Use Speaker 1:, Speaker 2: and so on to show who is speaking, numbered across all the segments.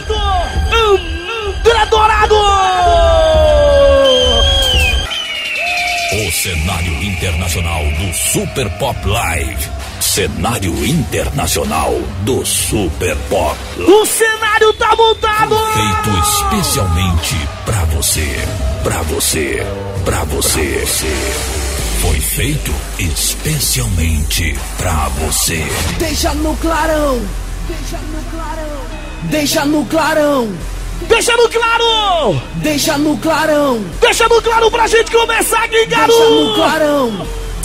Speaker 1: André Dourado!
Speaker 2: O cenário internacional do Super Pop Live. Cenário internacional do Super Pop.
Speaker 1: O cenário tá montado!
Speaker 2: Feito especialmente pra você. Pra você. Pra você. Foi feito especialmente pra você.
Speaker 3: Deixa no clarão. Deixa no clarão. Deixa no clarão.
Speaker 1: Deixa no claro!
Speaker 3: Deixa no clarão.
Speaker 1: Deixa no claro pra gente começar aqui, garoto!
Speaker 3: Deixa no clarão.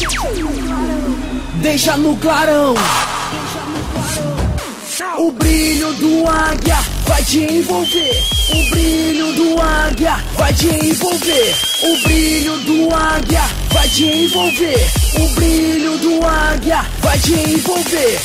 Speaker 3: Deixa no clarão. O brilho do águia vai te envolver. O brilho do águia vai te envolver. O brilho do águia vai te envolver. O brilho do águia vai te envolver.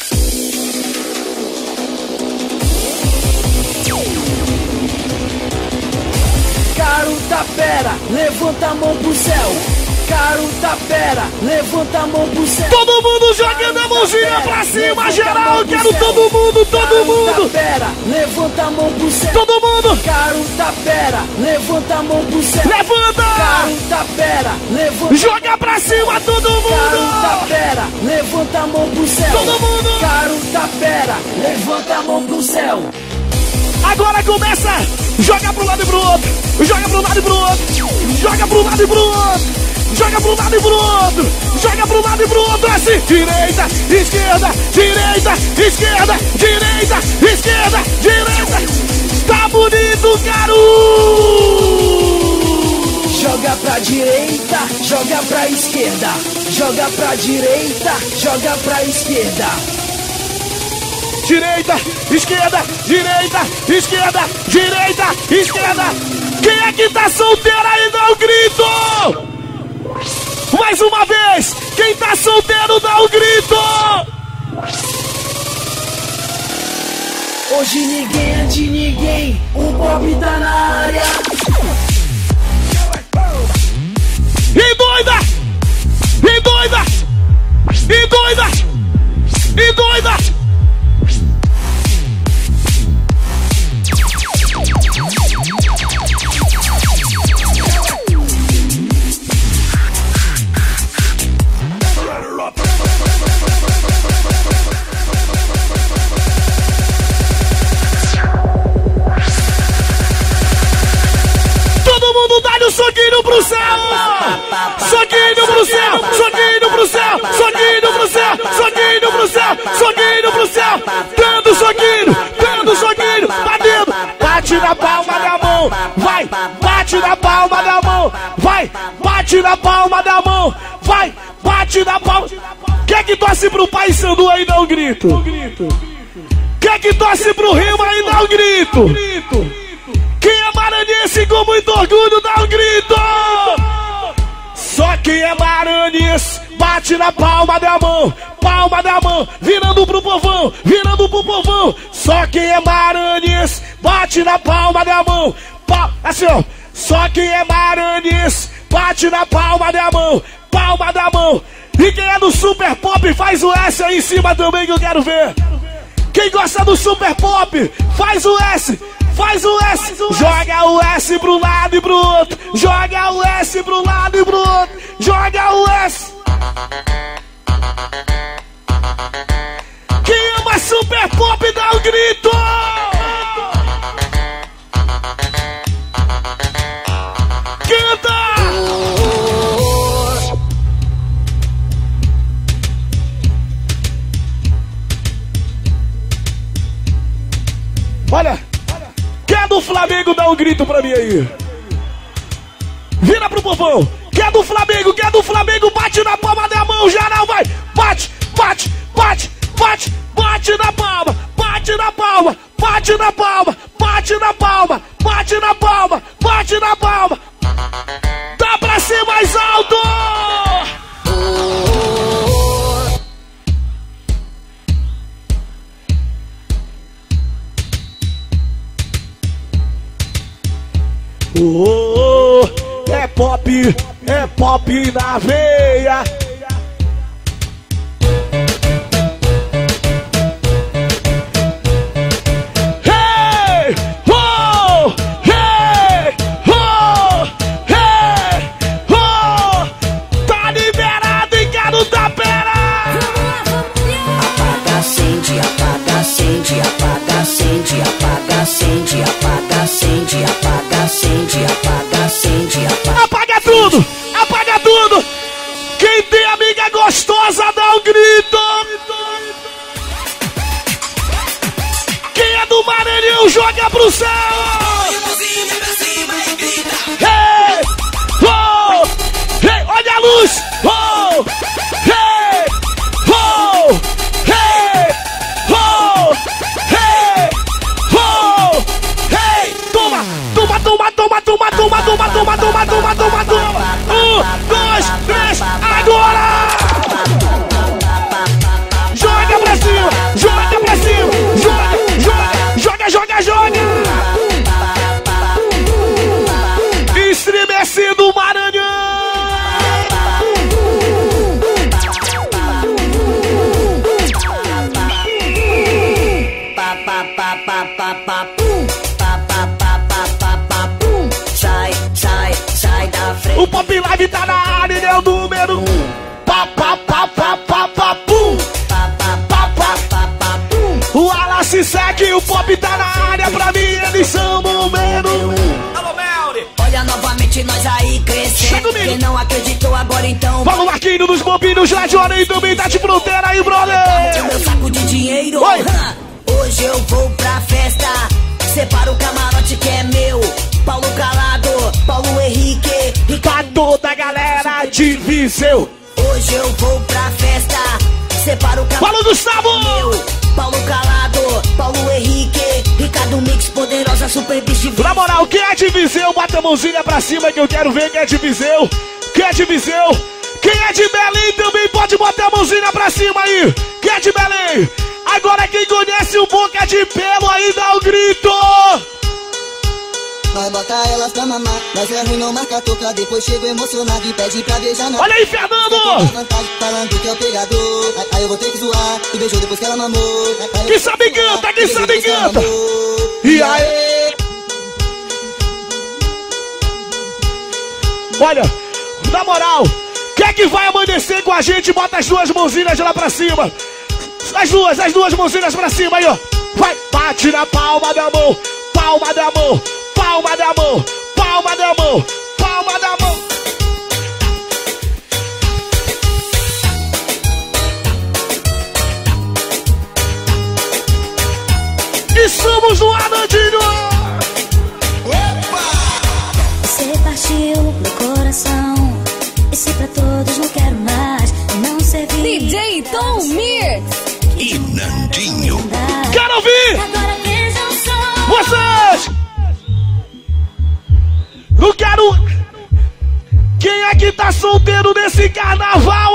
Speaker 3: Caruta pera, levanta a mão pro céu. Caruta pera, levanta a mão pro céu.
Speaker 1: Todo mundo jogando a mãozinha pra cima, geral. Quero todo mundo, todo mundo.
Speaker 3: Caruta pera, levanta a mão pro céu.
Speaker 1: Todo mundo.
Speaker 3: Caruta pera, levanta a mão pro céu.
Speaker 1: Levanta.
Speaker 3: Caruta pera, levanta.
Speaker 1: Joga pra cima todo mundo.
Speaker 3: Caruta pera, levanta a mão pro céu.
Speaker 1: Todo mundo.
Speaker 3: Caruta pera, levanta a mão pro céu.
Speaker 1: Agora começa. Joga pro lado e pro outro. Joga pro lado e pro outro. Joga pro lado e pro outro. Joga pro lado e pro outro. Joga pro lado e pro outro. Assim. Direita, esquerda, direita, esquerda, direita, esquerda, direita. Tá bonito, garoto.
Speaker 3: Joga pra direita, joga pra esquerda. Joga pra direita, joga pra esquerda.
Speaker 1: Direita, esquerda, direita, esquerda, direita, esquerda. Quem é que tá solteiro aí, dá um grito! Mais uma vez, quem tá solteiro, dá um grito!
Speaker 3: Hoje ninguém é de ninguém, o Bob tá na área.
Speaker 1: E doida! E doida! E doida! E doida! Dá-lhe um soquinho pro céu! Soquinho pro céu! Soquinho pro céu! Soquinho pro céu! Soquinho pro céu! Soquinho pro céu! Dando soquinho! Batendo! Bate na palma da mão! Vai! Bate na palma da mão! Vai! Bate na palma da mão! Vai! Bate na palma! Quem é que torce pro Paysandu aí, dá um grito? Quem é que torce pro Remo aí, dá um grito? Quem é maranhense com muito orgulho, dá um grito! Só quem é maranhense, bate na palma da mão, virando pro povão, Só quem é maranhense, bate na palma da mão, assim ó. Só quem é maranhense, bate na palma da mão, E quem é do Super Pop, faz o S aí em cima também que eu quero ver. Quem gosta do Super Pop, faz o S. Faz o S, joga o S pro lado e pro outro. Joga o S pro lado e pro outro. Joga o S. Quem ama Super Pop, dá um grito. Canta. Olha. Quem é do Flamengo, dá um grito pra mim aí. Vira pro povão. Quem é do Flamengo, bate na palma da mão, geral, vai. Bate na palma, bate na palma, bate na palma, bate na palma, bate na palma, bate na palma. Dá pra ser mais alto. É pop na veia. Hey! tudo. Quem tem amiga gostosa, dá um grito. Quem é do Maranhão, joga pro céu. Hey, oh, hey, olha a luz. Oh, hey, oh, hey, oh, hey, oh, hey. Toma, toma, toma, toma, toma, toma, toma, toma, toma, toma, toma, toma. 1, 2, 3, agora! Joga pra cima, joga pra cima, joga, joga, joga, joga, joga! Estremecendo o Maranhão! O Pop Live tá na área, ele é o número 1. Pum. O Alassi segue, o Pop tá na área, pra mim eles são o número 1. Alô, Melri!
Speaker 3: Olha novamente nós aí crescendo. Quem não acreditou agora então.
Speaker 1: Fala o Marquinhos dos Bobinhos lá de Orem também tá de fronteira aí, brother!
Speaker 3: Meu saco de dinheiro.
Speaker 1: Oi.
Speaker 3: Hoje eu vou pra festa. Separa o camarote que é meu. Paulo Calado, Paulo Henrique,
Speaker 1: Pra toda a galera de Viseu.
Speaker 3: Hoje eu vou pra festa. Separa o
Speaker 1: Fala, Gustavo!
Speaker 3: meu. Paulo Calado, Paulo Henrique, Ricardo Mix, Poderosa, Super Bicho.
Speaker 1: Na moral, quem é de Viseu, bota a mãozinha pra cima que eu quero ver quem é de Viseu. Quem é de Viseu? Quem é de Belém também pode botar a mãozinha pra cima aí. Quem é de Belém? Agora quem conhece o Boca de Pelo aí dá um grito.
Speaker 4: Vai botar elas pra mamar, mas é ruim não marca toca. Depois chego emocionado e pede pra beijar na...
Speaker 1: Olha aí, Fernando!
Speaker 4: Vantagem, falando que é o pegador. Aí eu vou ter que zoar, e beijou depois que ela mamou.
Speaker 1: Quem sabe canta, quem sabe canta! E aí? Olha, na moral, quem é que vai amanhecer com a gente? Bota as duas mãozinhas lá pra cima. As duas mãozinhas pra cima aí, ó. Vai, bate na palma da mão, palma da mão. Palma da mão, palma da mão, palma da mão. E somos o Arnaldinho.
Speaker 5: Você partiu meu coração. E se pra todos não quero mais, não servir.
Speaker 6: DJ Tom Mix
Speaker 2: e Nandinho.
Speaker 1: Quero ouvir
Speaker 5: Agora vejam só.
Speaker 1: vocês. Não quero. Quem é que tá solteiro nesse carnaval?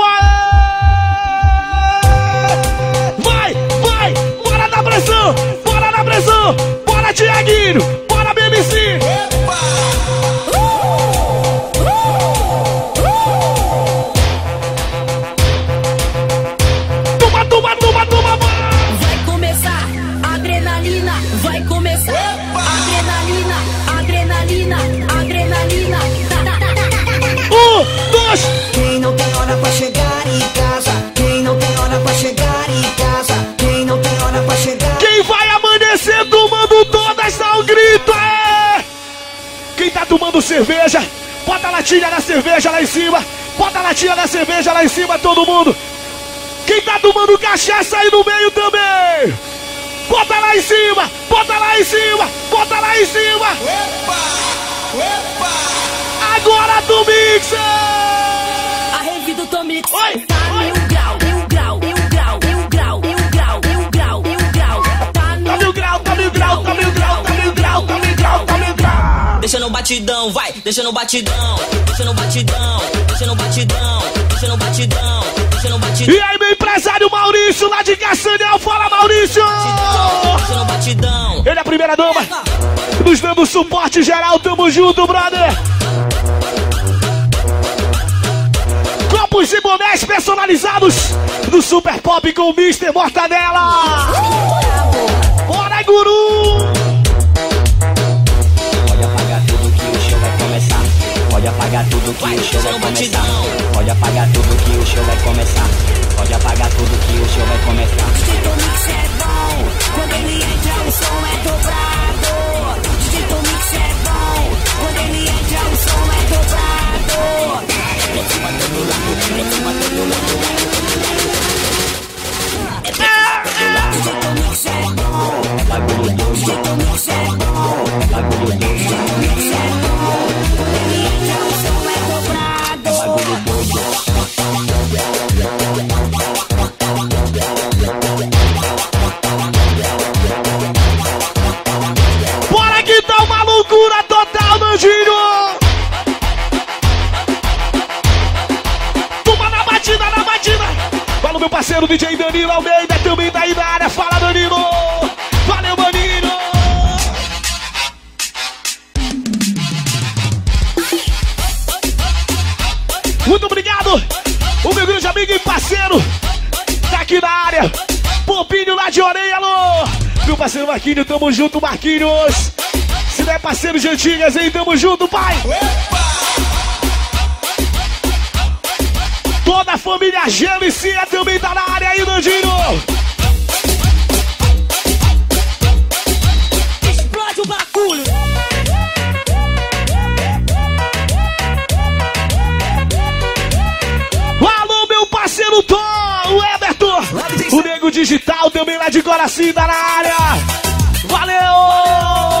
Speaker 1: Vai, vai, bora na pressão, bora na pressão, bora Tiaguinho, bora BMC. Toma, toma, toma, toma.
Speaker 3: Vai começar, adrenalina, vai começar. Adrenalina, adrenalina, adrenalina.
Speaker 1: 1, 2.
Speaker 3: Quem não tem hora pra chegar em casa? Quem não tem hora pra chegar em casa? Quem não tem hora pra chegar?
Speaker 1: Quem vai amanhecer tomando todas, dá um grito, é! Quem tá tomando cerveja, bota a latinha da cerveja lá em cima. Bota a latinha da cerveja lá em cima, todo mundo. Quem tá tomando cachaça aí no meio também. Bota lá em cima, bota lá em cima, bota lá em cima. Agora do Mix.
Speaker 3: A rave do Tom Mix.
Speaker 1: Oi,
Speaker 3: tá
Speaker 1: oi.
Speaker 3: mil grau, mil grau, mil grau, mil grau, mil grau, mil grau, mil grau.
Speaker 1: Tá mil grau, tá mil grau, tá mil grau, tá mil grau, tá mil grau, tá mil grau.
Speaker 7: Deixa no batidão, vai, deixa no batidão, deixa no batidão, deixa no batidão, deixa no batidão, deixa no batidão.
Speaker 1: E aí, meu empresário Maurício, lá de Castanhal, fala Maurício!
Speaker 7: Deixa no batidão.
Speaker 1: Ele é a primeira dama, nos dando suporte geral, tamo junto, brother! Copos e bonés personalizados do Super Pop com o Mr. Mortadela! Bora, guru!
Speaker 8: Pode apagar tudo que o show vai começar. Pode apagar tudo que o show vai começar. Pode apagar tudo que o show vai começar. Pode apagar tudo que o show vai começar.
Speaker 3: DJ Tom Mix é bom, quando ele entra o som é dobrado. DJ Tom Mix é bom, quando ele entra o som é dobrado.
Speaker 1: meu parceiro DJ Danilo Almeida, também tá aí na área. Fala, Danilo! Valeu, Danilo! Muito obrigado! O meu grande amigo e parceiro tá aqui na área. Popinho lá de orelha, alô! Meu parceiro Marquinhos, tamo junto, Marquinhos! Se não é parceiro de antigas, hein? Tamo junto, pai! Toda a família Gelicia também tá na área aí, Nandinho!
Speaker 7: Explode o bagulho!
Speaker 1: Alô, meu parceiro Tom, o Everton! O Nego Digital também lá de Coracinda na área! Valeu!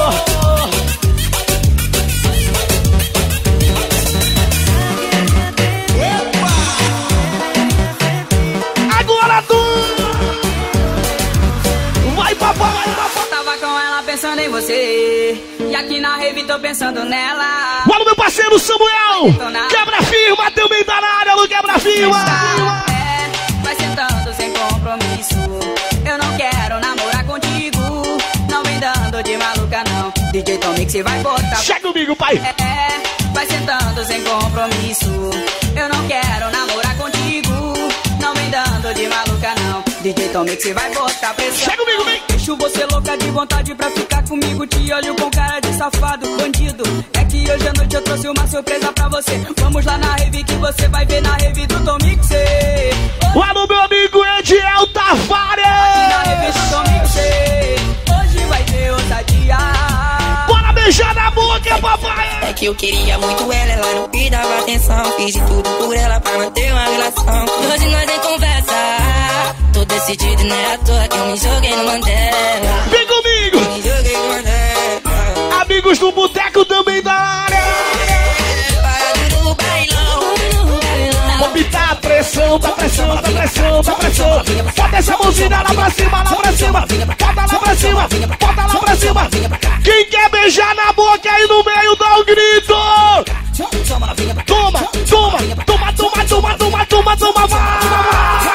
Speaker 1: Agora tu! Vai, papai!
Speaker 6: Tava com ela pensando em você, e aqui na rave tô pensando nela.
Speaker 1: Olha o meu parceiro Samuel! Quebra-firma também tá na área, no quebra-firma!
Speaker 6: Vai sentando sem compromisso. Eu não quero namorar contigo. Não vem dando de maluca não. DJ Tomix vai botar.
Speaker 1: Chega comigo, pai!
Speaker 6: Vai sentando sem compromisso. Eu não quero namorar contigo. Não vem dando de maluca não. DJ Tomix vai botar pressão.
Speaker 1: Chega comigo, vem!
Speaker 6: Deixo você louca de vontade pra ficar comigo. Te olho com cara de safado, bandido. É que hoje à noite eu trouxe uma surpresa pra você. Vamos lá na rave que você vai ver na rave do Tomix.
Speaker 1: Lá no meu amigo Ediel Tavares!
Speaker 6: Na rave do Tomix. Hoje vai ter ousadia.
Speaker 1: Bora beijar na boca, papai!
Speaker 9: É que eu queria muito ela não me dava atenção. Fiz de tudo por ela pra manter uma relação. Hoje nós em conversa. Tô decidido, não é à toa que eu me joguei no Mandela.
Speaker 1: Vem comigo!
Speaker 9: Me joguei no Mandela.
Speaker 1: Amigos do Boteco também da área!
Speaker 9: Parado no bailão.
Speaker 1: Vamos tá pressão, tá pressão, tá pressão, tá pressão. Bota essa mãozinha lá pra cima, lá pra cima. Bota lá pra cima, bota lá pra cima. Quem quer beijar na boca aí no meio, dá um grito! Toma, toma, toma, toma, toma, toma, toma, toma, vai!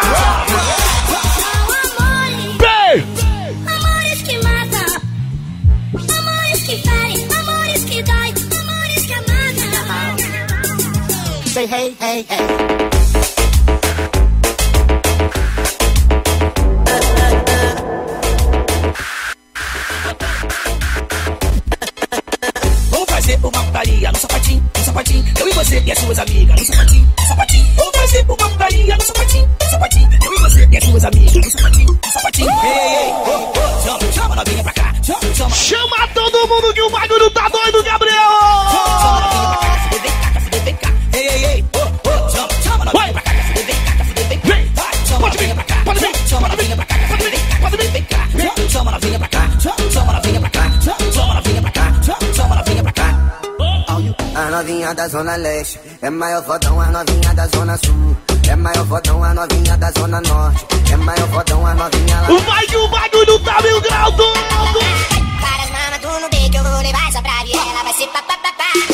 Speaker 5: Amores que matam, amores que ferem, amores que dói, amores que amatam.
Speaker 4: Say hey, hey, hey.
Speaker 3: Vamos fazer uma putaria no sapatinho, eu e você e as suas amigas no sapatinho, sapatinho. Vamos fazer uma putaria no sapatinho, eu e você e as suas amigas no sapatinho, sapatinho. Ei, ei, oh, oh, chama novinha pra cá,
Speaker 1: chama todo mundo que o bagulho tá doido, Gabriel!
Speaker 3: Chama novinha pra cá, vem cá, vem cá. Ei, ei, ei, oh, oh, chama novinha pra cá, vem cá, vem cá. Chama novinha pra cá, pode vir, chama novinha pra cá, pode vir, vem cá. Chama novinha pra cá, chama novinha pra cá, chama novinha pra cá, chama novinha pra cá.
Speaker 4: A novinha da Zona Leste é maior fodão, a novinha da Zona Sul é maior fodão, a novinha da Zona Norte é maior fodão, a novinha lá.
Speaker 1: Vai que o bagulho tá mil grau, todo!
Speaker 5: Várias mamas tu no beco, eu vou levar só pra ver. Ela vai ser papapá.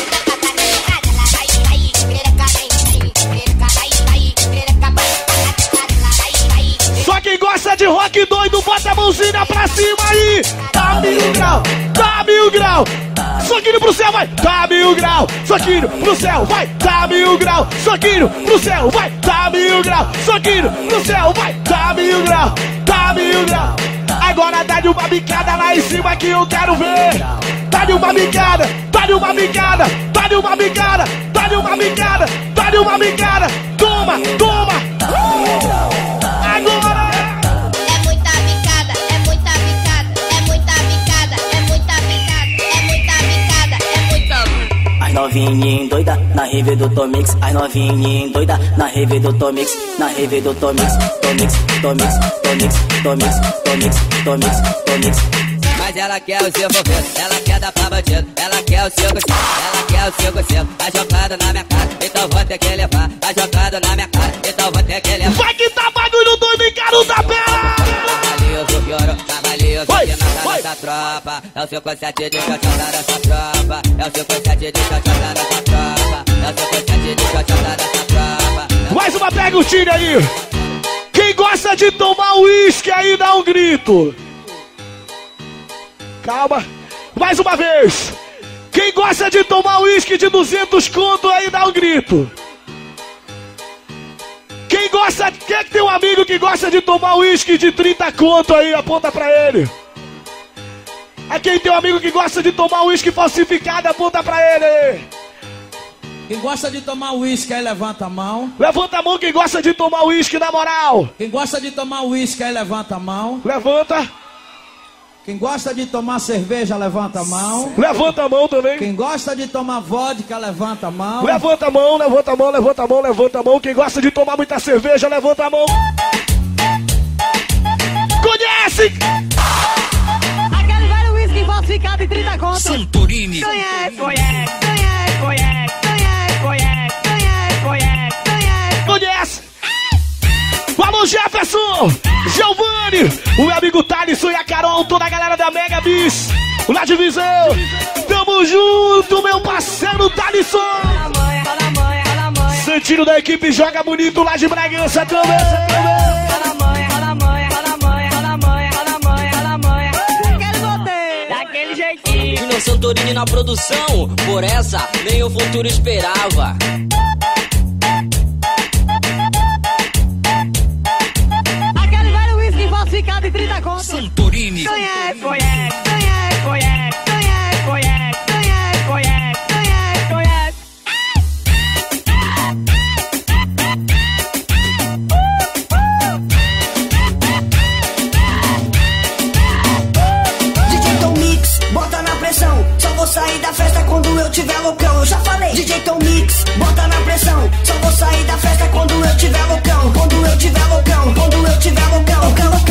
Speaker 1: Só quem gosta de rock doido, bota a mãozinha pra cima aí! Tá mil grau, tá mil grau! Soquinho pro céu, vai! Tá mil grau! Soquinho pro céu, vai! Tá mil grau! Soquinho pro céu, vai! Tá mil grau! Soquinho pro céu, vai! Tá mil grau! Tá mil grau! Agora dá-lhe uma bicada lá em cima que eu quero ver! Dá-lhe uma bicada! Dá-lhe uma bicada! Dá-lhe uma bicada! Dá-lhe uma bicada! Dá-lhe uma bicada! Toma! Toma! Agora!
Speaker 5: É muita bicada, é muita bicada, é muita bicada, é muita bicada, é muita bicada, é muita.
Speaker 8: As novinhas doida na rave do Tomix. As novinhas doida na rave do Tomix. Na rave do Tomix. Tomix, Tomix, Tomix, Tomix, Tomix, Tomix, Tomix.
Speaker 6: Mas ela quer o seu envolvendo, ela quer dar pra bandido, ela quer o seu gostado, ela quer o seu gostado. Tá jogando na minha cara, então vou ter que levar. Tá jogando na minha cara, então vou ter que levar.
Speaker 1: Vai que tá bagulho doido em caro da pera!
Speaker 6: Cavalioso, piorou, cavalioso, que mata nossa tropa. É o seu conceito de xoxota dessa tropa. É o seu conceito de xoxota dessa tropa. É o seu conceito de xoxota dessa tropa.
Speaker 1: Mais uma perguntinha aí! Quem gosta de tomar uísque aí dá um grito. Calma. Mais uma vez. Quem gosta de tomar uísque de 200 conto aí dá um grito. Quem gosta... Quem é que tem um amigo que gosta de tomar uísque de 30 conto aí? Aponta pra ele. A quem tem um amigo que gosta de tomar uísque falsificado, aponta pra ele.
Speaker 10: Quem gosta de tomar uísque aí, levanta a mão.
Speaker 1: Levanta a mão quem gosta de tomar uísque, na moral.
Speaker 10: Quem gosta de tomar uísque aí, levanta a mão.
Speaker 1: Levanta.
Speaker 10: Quem gosta de tomar cerveja, levanta a mão.
Speaker 1: Levanta a mão também.
Speaker 10: Quem gosta de tomar vodka, levanta a mão.
Speaker 1: Levanta a mão, levanta a mão, levanta a mão, levanta a mão. Quem gosta de tomar muita cerveja, levanta a mão. Conhece?
Speaker 11: Aquele velho uísque falsificado em 30 conto.
Speaker 2: Santorini.
Speaker 11: Conhece.
Speaker 1: Conhece? Alô, Jefferson, Giovanni, o meu amigo Thalisson e a Carol, toda a galera da Mega Bis, lá de Viseu. Tamo junto, meu parceiro Thalisson. Santinho da equipe joga bonito lá de Bragança também.
Speaker 11: Daquele jeitinho.
Speaker 7: Júnior Santorini na produção, por essa nem o futuro esperava.
Speaker 11: Aquele velho uísque falsificado em 30 conto.
Speaker 2: Santorini.
Speaker 11: Conhece.
Speaker 3: DJ Tom Mix, bota na pressão. Só vou sair da festa quando eu tiver loucão. Eu já falei. DJ Tom Mix, bota na pressão. Só vou sair da festa quando eu tiver loucão. Quando eu tiver loucão. Quando eu tiver loucão.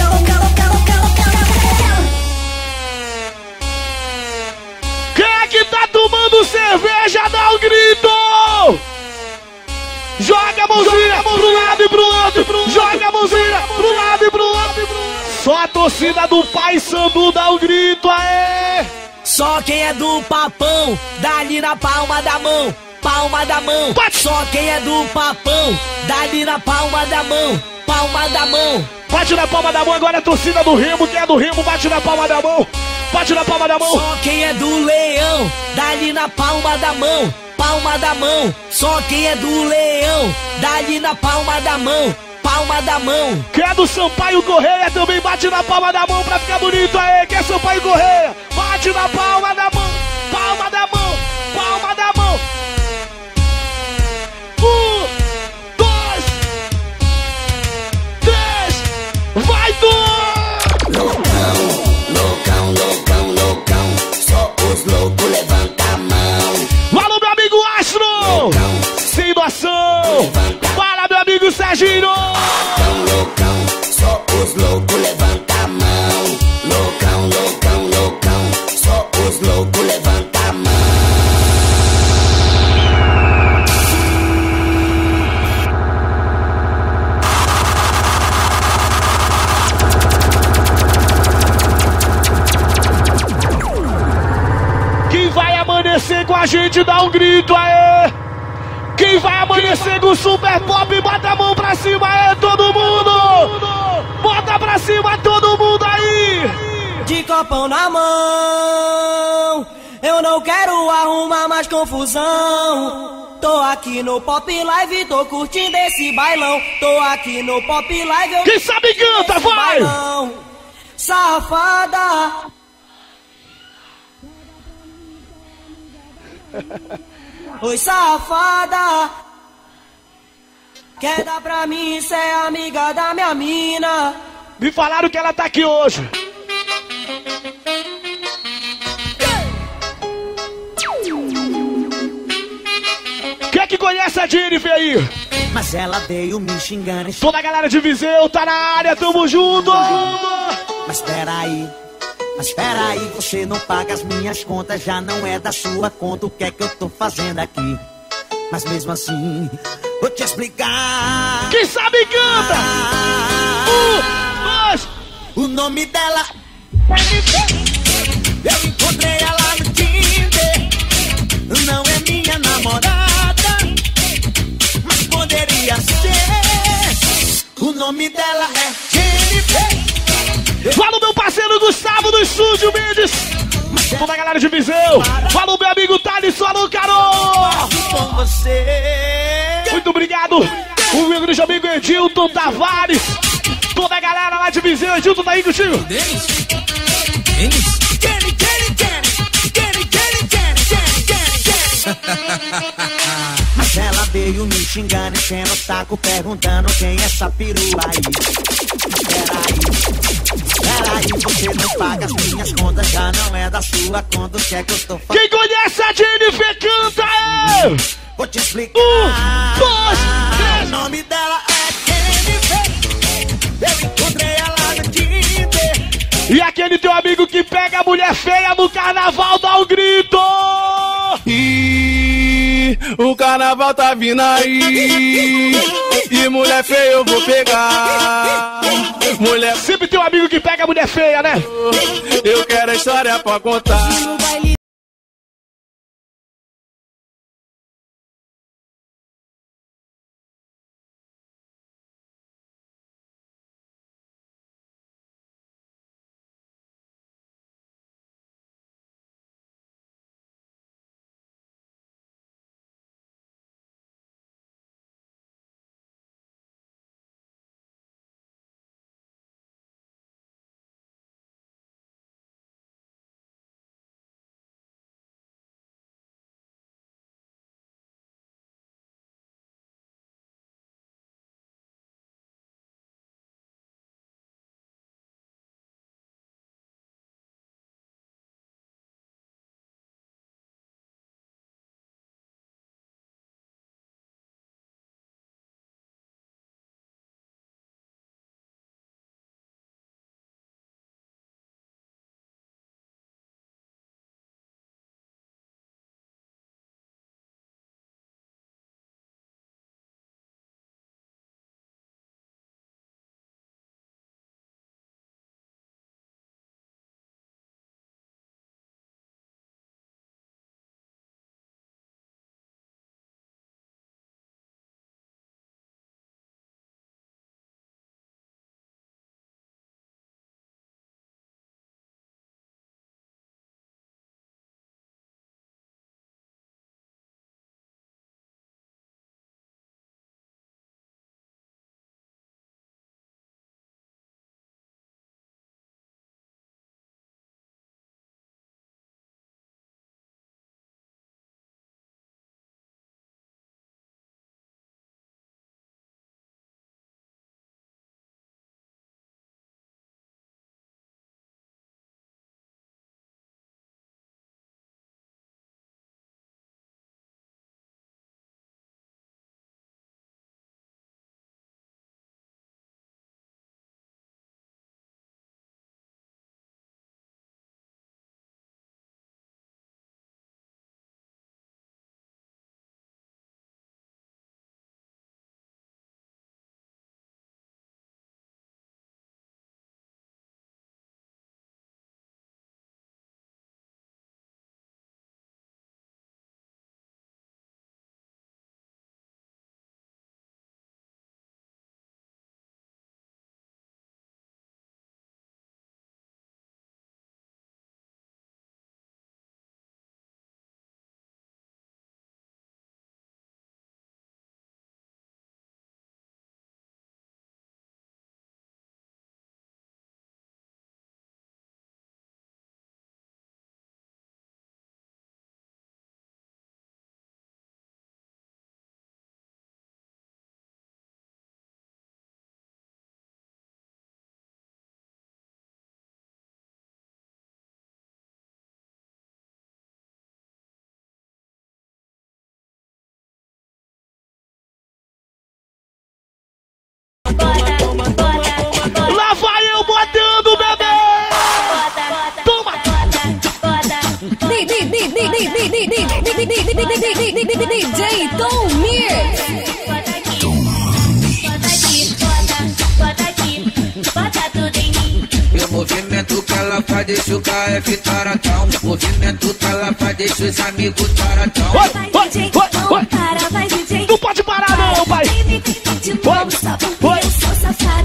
Speaker 1: Quem é que tá tomando cerveja, dá um grito! Joga a mãozinha pro lado e pro outro. Joga a mãozinha pro lado e pro outro. Só a torcida do Paysandu dá um grito, aê!
Speaker 8: Só quem é do papão, dá-lhe na palma da mão, palma da mão. Só quem é do papão, dá-lhe na palma da mão, palma da mão.
Speaker 1: Bate na palma da mão agora a torcida do Remo, quem é do Remo, bate na palma da mão. Bate na palma da mão.
Speaker 8: Só quem é do Leão, dá-lhe na palma da mão, palma da mão. Só quem é do Leão, dá-lhe na palma da mão, palma da mão.
Speaker 1: Quem é do Sampaio Correia também bate na palma da mão pra ficar bonito aí. Quem é Sampaio Correia? Bate na palma da mão, palma da mão, palma da mão. 1, 2, 3, vai tu!
Speaker 4: Loucão, só os loucos levanta a mão.
Speaker 1: Alô, meu amigo Astro! Sem doação! Para, meu amigo Serginho!
Speaker 4: Loucão, só os loucos levanta a mão. Loucão, só os loucos levanta a mão.
Speaker 1: Quem vai amanhecer com a gente, dá um grito, aê! Quem vai amanhecer com o Super Pop, bota a mão pra cima, aê, todo mundo! Bota pra cima todo mundo aí!
Speaker 8: De copão na mão, eu não quero arrumar mais confusão. Tô aqui no Pop Live, tô curtindo esse bailão. Tô aqui no Pop Live, eu
Speaker 1: quem sabe canta, vai!
Speaker 8: Bailão. Safada. Oi, safada. Quer dar pra mim ser amiga da minha mina?
Speaker 1: Me falaram que ela tá aqui hoje. Quem é que conhece a Jennifer aí?
Speaker 8: Mas ela veio me xingando.
Speaker 1: Toda a galera de Viseu tá na área, tamo junto!
Speaker 8: Mas peraí, você não paga as minhas contas, já não é da sua conta. O que é que eu tô fazendo aqui? Mas mesmo assim, vou te explicar.
Speaker 1: Quem sabe canta! 1, 2.
Speaker 8: O nome dela, eu encontrei ela no Tinder. Não é minha namorada, mas poderia ser. O
Speaker 3: nome dela é Jennifer.
Speaker 1: Fala o meu parceiro Gustavo do Estúdio Mendes. Toda a galera de Viseu. Fala o meu amigo Thales, alô, Carol.
Speaker 3: Com você.
Speaker 1: Muito obrigado. O meu grande amigo Edilton Tavares. Toda a galera lá de Viseu. Edilton, tá aí contigo?
Speaker 3: Mas ela veio me xingando, enchendo o saco, perguntando quem é essa perua aí. Peraí, você não paga as minhas contas, já não é da sua conta, o que é que eu tô falando?
Speaker 1: Quem conhece a Jennifer, canta aí!
Speaker 3: Vou te explicar.
Speaker 1: 1, 2, 3.
Speaker 3: O nome dela é Jennifer. Eu encontrei ela no Tinder.
Speaker 1: E aquele teu amigo que pega a mulher feia no carnaval, dá um grito!
Speaker 12: E o carnaval tá vindo aí. E mulher feia eu vou pegar. Mulher...
Speaker 1: Sempre tem um amigo que pega a mulher feia, né?
Speaker 12: Eu quero a história pra contar.
Speaker 1: Lá vai eu botando, bebê! Toma!
Speaker 13: DJ Tom Mir.
Speaker 5: Bota aqui, bota tudo em mim.
Speaker 14: E o movimento que ela faz deixa o KF taratão. O movimento que ela faz deixa os amigos taratão.
Speaker 5: Vai DJ, não para, vai DJ.
Speaker 1: Não pode parar não, pai!
Speaker 5: De novo, só porque eu sou safada.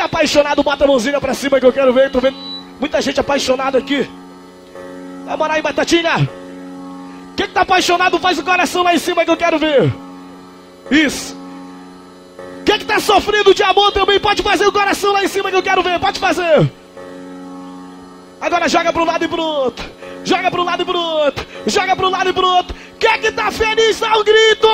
Speaker 1: tá apaixonado, bota a mãozinha pra cima que eu quero ver. Tô vendo muita gente apaixonada aqui. Na moral aí, Batatinha. Quem tá apaixonado, faz o coração lá em cima que eu quero ver. Isso. Quem que tá sofrendo de amor também, pode fazer o coração lá em cima que eu quero ver. Pode fazer. Agora joga pro lado e pro outro. Joga pro lado e pro outro. Joga pro lado e pro outro. Quem que tá feliz, dá um grito.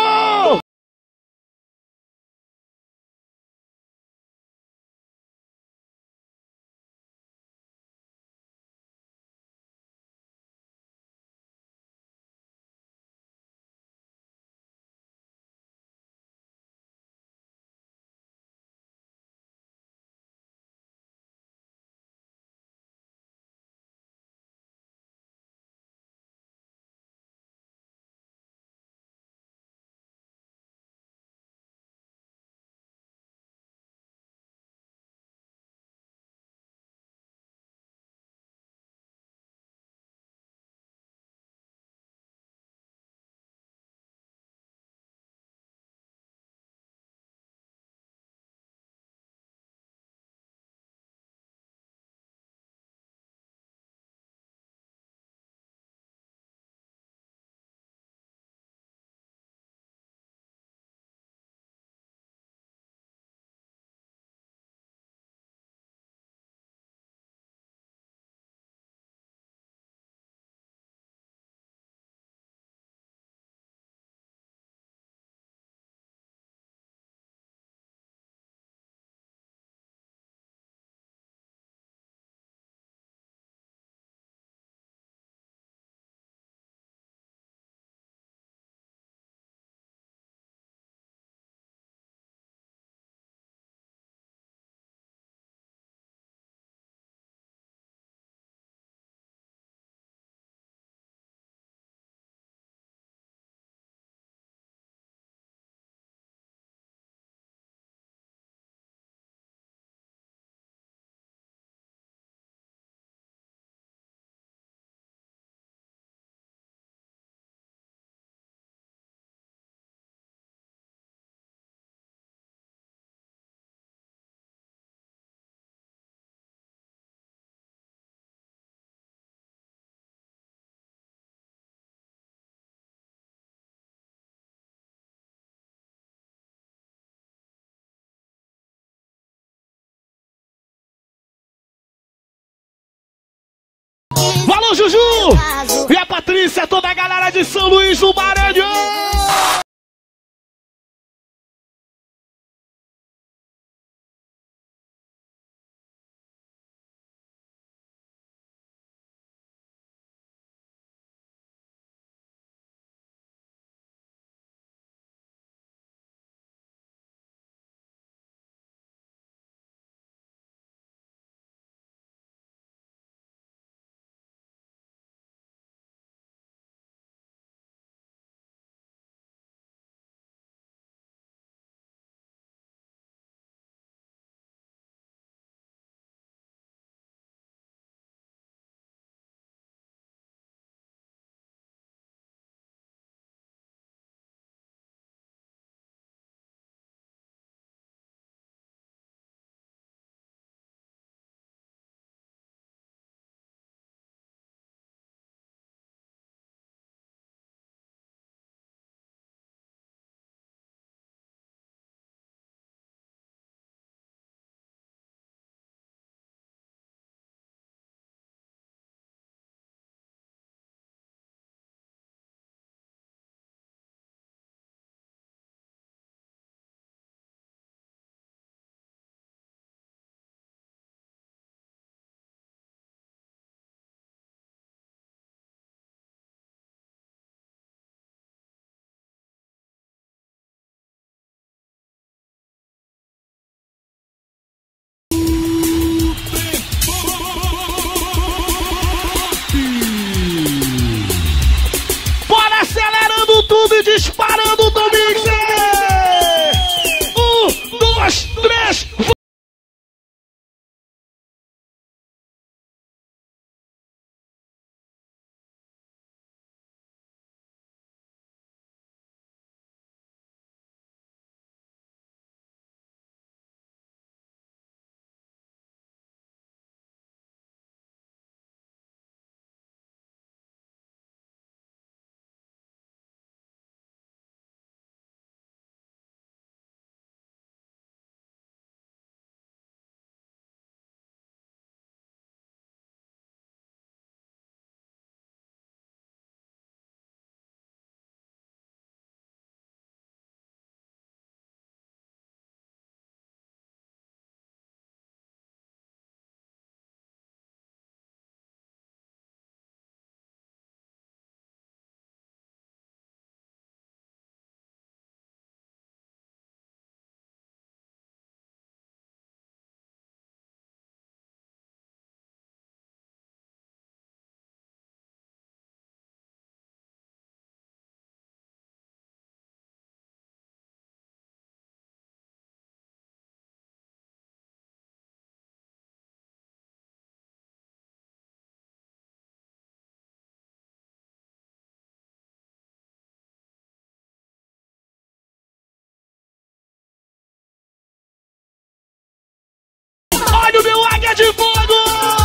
Speaker 1: Valeu, Juju! E a Patrícia, toda a galera de São Luís do Maranhão! Boca de fogo!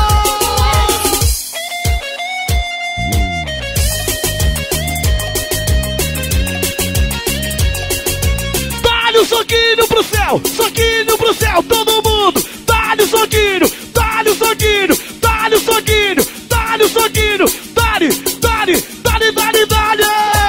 Speaker 1: Dá-lhe o soquinho pro céu, todo mundo! Dá-lhe o soquinho, dá-lhe o soquinho, dá-lhe o soquinho, dá-lhe o soquinho, dá-lhe, dá-lhe, dá-lhe, dá-lhe, dá-lhe!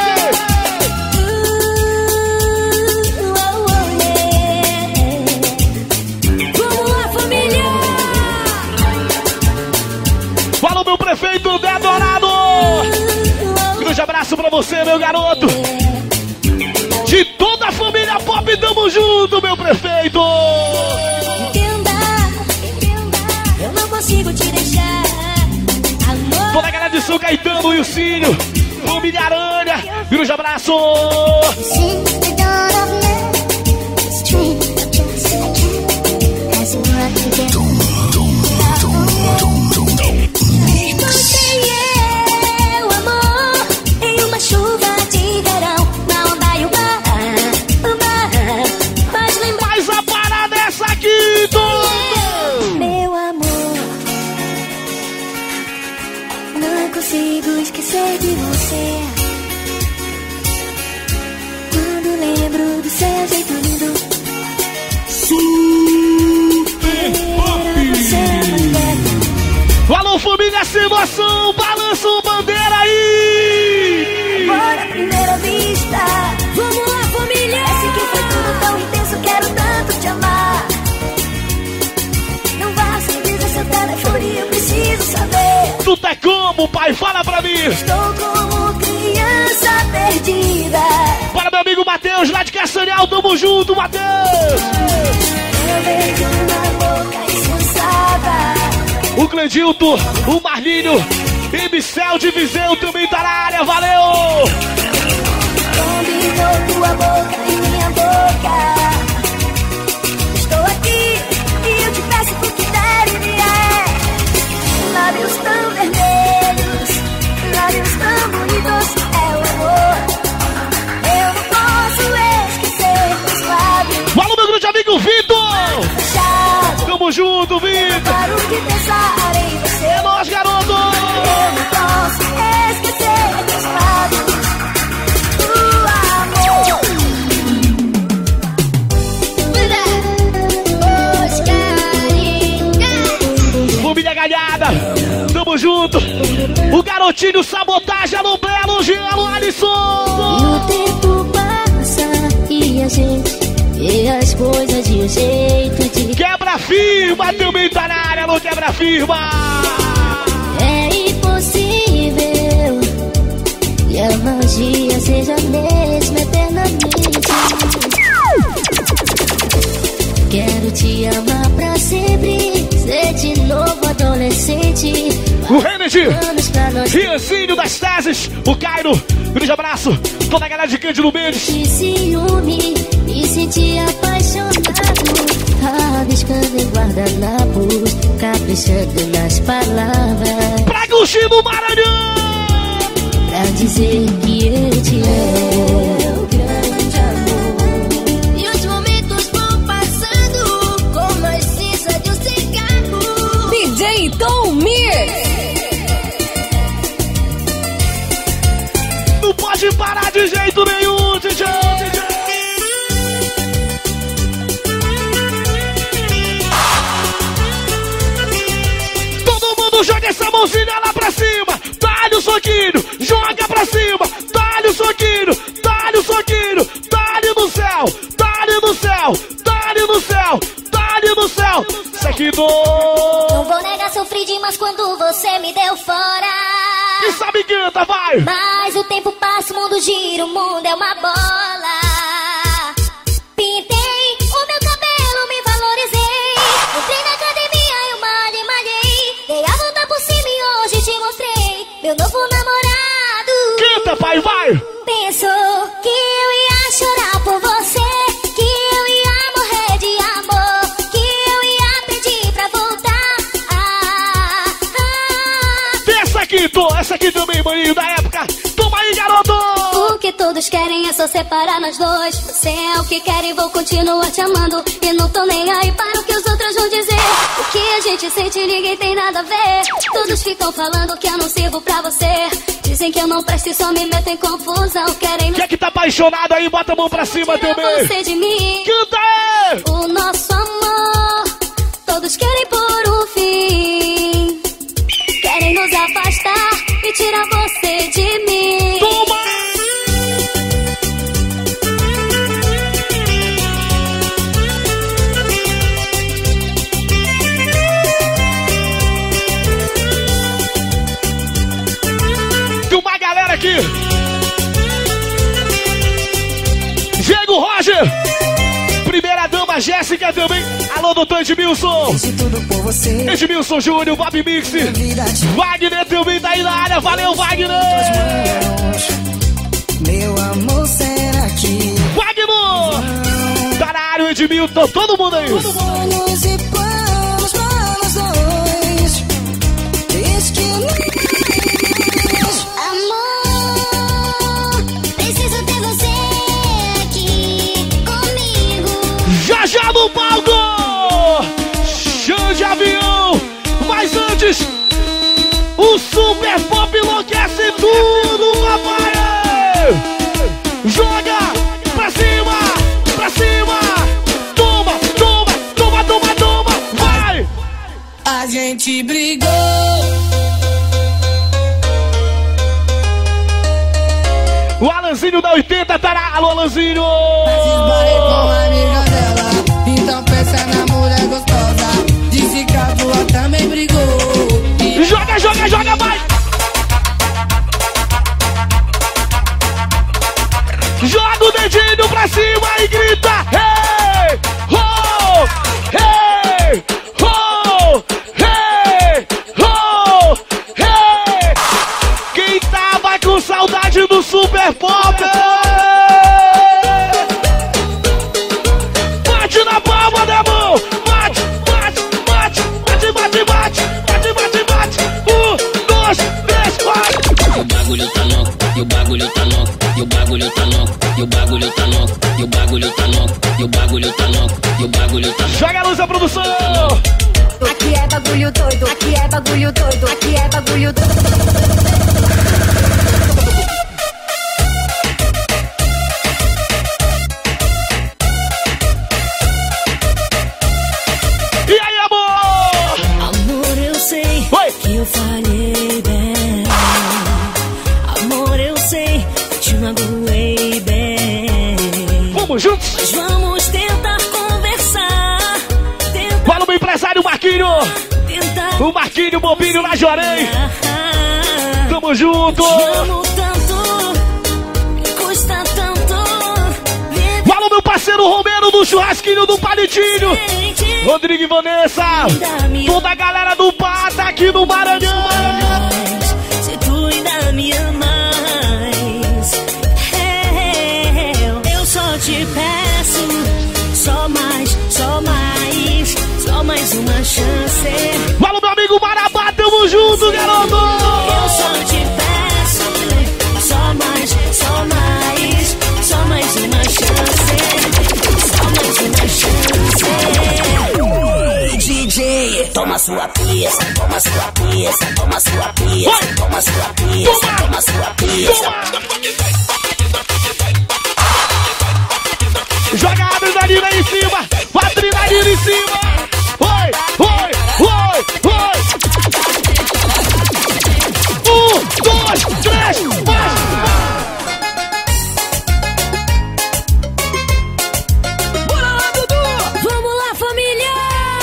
Speaker 1: Fala, meu prefeito Detonado! Grande abraço pra você, meu garoto! De toda a família Pop, tamo junto, meu prefeito!
Speaker 15: Entenda, eu não consigo te deixar. Amor.
Speaker 1: Toda a galera de São Caetano e o Cílio, família Aranha, grande abraço! Mas a parada é essa aqui,
Speaker 15: meu amor, não consigo esquecer de você. Quando lembro do seu jeito lindo,
Speaker 1: Alô, família sem noção, balança o bandeira aí!
Speaker 15: Amor à primeira vista. Vamos lá, família! Esse que foi tudo tão intenso, quero tanto te amar. Não vá sem dizer seu telefone, eu preciso saber.
Speaker 1: Tu tá como, pai? Fala pra mim!
Speaker 15: Estou como criança perdida.
Speaker 1: Para meu amigo Matheus, lá de Castanhal, tamo junto, Matheus!
Speaker 15: Eu beijo na boca insensada.
Speaker 1: O Cledilton, o Marlinho, Emicel de Viseu também tá na área, valeu!
Speaker 15: Combinou tua boca e minha boca. Estou aqui e eu te peço por que der e me é. Lábios tão vermelhos, lábios tão bonitos, é o amor. Eu não posso esquecer os lábios.
Speaker 1: Fala, meu grande amigo Vitor! Tamo junto, Vitor!
Speaker 15: Paro de pensar em você.
Speaker 1: É nóis, garoto!
Speaker 15: Eu não posso esquecer teus lábios.
Speaker 1: Família Galhada, tamo junto. O garotinho Sabotagem, Alô Belo, Gelo, Alisson.
Speaker 15: E o tempo passa e a gente vê as coisas de um jeito de...
Speaker 1: Quebra-firma também tá na área, Alô Quebra-firma.
Speaker 15: É impossível que a magia seja a mesma eternamente. Quero te amar pra sempre, ser de novo adolescente.
Speaker 1: O Renedy, Riancinho das Teses, o Cairo, grande abraço, toda a galera de Cândido Mendes.
Speaker 15: De ciúme, me senti apaixonado, rabiscando em guardanapos, caprichando nas palavras.
Speaker 1: Pra Agostinho do Maranhão!
Speaker 15: Pra dizer que eu te amo.
Speaker 13: DJ Tom Mir.
Speaker 1: Não pode parar de jeito nenhum, DJ. Todo mundo joga essa mãozinha lá pra cima. Dá-lhe o soquinho, joga pra cima. Dá-lhe o soquinho, dá-lhe o soquinho. Dá-lhe no céu, dá-lhe no céu, dá-lhe no céu, dá-lhe no céu. Isso aqui
Speaker 15: Não vou negar, sofri demais quando você me deu fora.
Speaker 1: E sabe, canta, vai!
Speaker 15: Mas o tempo passa, o mundo gira, o mundo é uma bola. Pintei o meu cabelo, me valorizei. Entrei na academia, eu malhei. Dei a volta por cima e hoje te mostrei meu novo namorado.
Speaker 1: Canta, pai, vai!
Speaker 15: Pensou que eu ia chorar por você, que eu ia morrer de amor, que eu ia pedir pra voltar.
Speaker 1: Essa aqui também, maninho, da época. Toma aí, garoto!
Speaker 15: Porque
Speaker 16: todos querem é só separar nós dois. Você é o que quer e vou continuar te amando. E não tô nem aí para o que os outros vão dizer. O que a gente sente ninguém tem nada a ver. Todos ficam falando que eu não sirvo pra você. Dizem que eu não presto e só me meto em confusão. Querem
Speaker 1: Quem é que tá apaixonado aí, bota a mão pra cima também.
Speaker 16: Você de mim.
Speaker 1: Canta aí!
Speaker 16: O nosso amor, todos querem por um fim. Querem nos afastar e tirar você de mim.
Speaker 1: Toma! Tem uma galera aqui. Diego Roger. Primeira dama Jéssica também. Alô, doutor Edmilson. Edmilson Júnior, Bob Mix. Wagner também tá aí na área. Valeu, Wagner.
Speaker 3: Meu amor, será que
Speaker 1: Wagner. Tá na área o Edmilson. Todo mundo aí.
Speaker 3: sonhos e planos para nós dois? Diz que
Speaker 16: Amor, preciso ter você aqui comigo.
Speaker 1: Já já no palco. Chão de avião. Mas antes, o Super Pop enlouquece tudo, papai. Joga pra cima, pra cima. Toma, toma, toma, toma, toma. Vai.
Speaker 3: a gente brigou.
Speaker 1: O Alanzinho da 80 tá na... Alô, Alanzinho!
Speaker 3: Esbarrei com a amiga dela, então pensa na mulher gostosa. Disse que a tua também brigou.
Speaker 1: Joga, joga, joga, vai! Joga o dedinho pra cima e grita! Hey! Ho! Hey! Ho! Hey! Ho! Hey! Quem tava com saudade do Super Pop? Bate na palma da mão! Bate, bate, bate, bate, bate, bate, bate, bate, bate! 1, 2, 3, 4!
Speaker 7: E o bagulho tá louco, e o bagulho tá louco, e o bagulho tá louco, e o bagulho tá louco, e o bagulho tá louco, e o bagulho tá louco, e o bagulho tá louco.
Speaker 1: Joga a luz da produção!
Speaker 15: Aqui é bagulho doido, aqui é bagulho doido, aqui é bagulho doido.
Speaker 1: E aí, amor?
Speaker 8: Amor, eu sei
Speaker 1: Oi.
Speaker 8: que eu falhei bem. Amor, eu sei que te magoei bem.
Speaker 1: Vamos juntos?
Speaker 8: Mas vamos tentar conversar.
Speaker 1: Fala o meu empresário Marquinho!
Speaker 8: Tentar
Speaker 1: O Marquinho Bobinho na Jorém! Tamo junto!
Speaker 8: te amo tanto, me custa tanto.
Speaker 1: Fala o meu parceiro Romero do churrasquinho do Palitinho! Rodrigo e Vanessa! Toda a galera do Pá tá aqui no Maranhão!
Speaker 8: Se tu ainda me amas, eu só te peço, só mais, só mais, só mais uma chance.
Speaker 1: Fala o meu amigo Marabá, tamo junto, garoto!
Speaker 8: Eu só te peço, só mais, só mais, só mais uma chance, só mais uma chance. DJ, toma sua pista, toma sua pista, toma sua pista, toma sua pista, toma sua pista.
Speaker 1: Joga a adrenalina aí em cima! A adrenalina em cima! Oi, oi, oi, oi! 1, 2, 3, vai!
Speaker 8: Bora lá, Dudu! Vamos lá, família!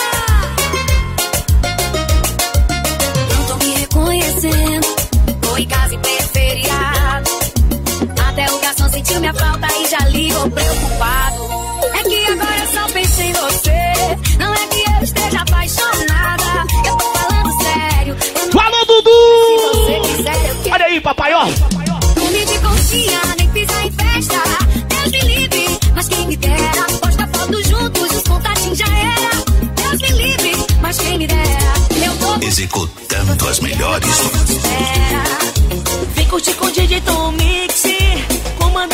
Speaker 8: Não tô me reconhecendo, tô em casa em pleno feriado. Até o garçom sentiu minha falta e já ligou preocupado. É que agora eu só penso em você. Não é que eu esteja apaixonada, eu tô falando sério.
Speaker 1: Alô, Dudu!
Speaker 8: Se você quiser, eu quero.
Speaker 1: Olha aí, papai, ó!
Speaker 8: Come de conchinha, nem pisar em festa. Deus me livre, mas quem me dera. Posta foto juntos, os contatinhos já era. Deus me livre, mas quem me dera. Eu tô
Speaker 2: Executando as melhores.
Speaker 8: Vem curtir com o DJ Tom Mix, comandando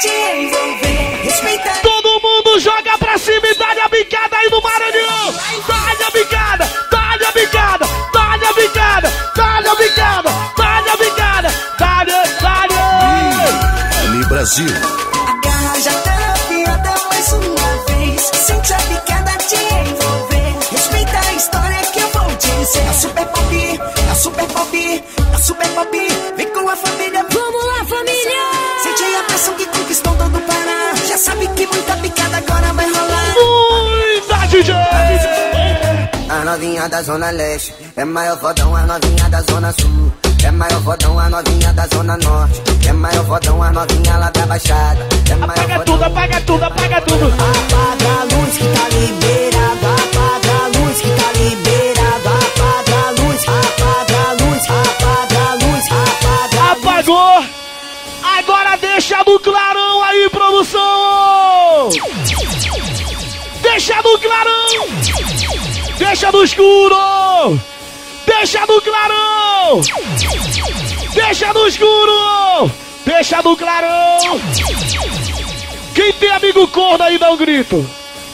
Speaker 3: te envolver. Respeita.
Speaker 1: Todo mundo joga pra cima e dá-lhe a bicada aí no Maranhão. Dá-lhe a bicada, dá-lhe a bicada, dá-lhe a bicada, dá-lhe a bicada, dá-lhe a bicada, dá-lhe, dá-lhe.
Speaker 2: Ali Brasil.
Speaker 3: Agarra já tá afiada mais uma vez. Sente a bicada te envolver. Respeita a história que eu vou te dizer. A Super Pop, a Super Pop, a Super Pop. Vem com a família.
Speaker 16: Vamos lá, família!
Speaker 3: Sente aí a pressão que conquistou todo o Pará. Já sabe que muita bicada agora vai rolar.
Speaker 1: Muita DJ!
Speaker 4: A novinha da Zona Leste é maior fodão, a novinha da Zona Sul. É maior fodão, a novinha da Zona Norte. É maior fodão, a novinha lá da Baixada. É maior
Speaker 1: apaga
Speaker 4: fodão.
Speaker 1: tudo, apaga tudo, apaga tudo.
Speaker 3: Apaga a luz que tá liberada. Apaga a luz que tá liberada. Apaga a luz, apaga a luz, apaga a luz, apaga a luz.
Speaker 1: Apagou! Agora deixa no clarão aí, produção! Deixa no clarão! Deixa no escuro! Deixa no clarão! Deixa no escuro! Deixa no clarão! Quem tem amigo corno aí, dá um grito!